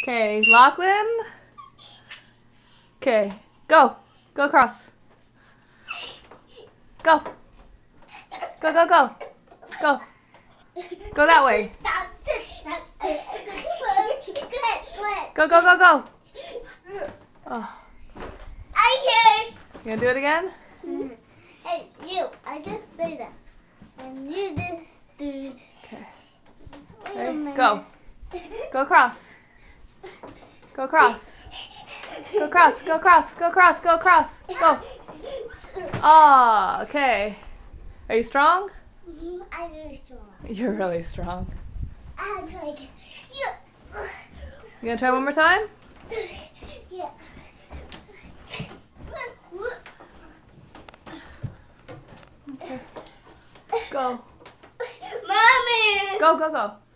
Okay, Lachlan. Okay, go. Go across. Go. Go, go, go. Go. Go that way. Go, go, go, go. Oh. You gonna do it again? Hey, you. I just say that. And you just do. Okay. Wait a Okay, minute. go. Go across. Go across. Go across. Go across. Go across. Go across. Go. Ah, okay. Are you strong? I'm really strong. You're really strong. I'm like, yeah. You gonna try one more time? Yeah. Okay. Go. Mommy! Go, go, go.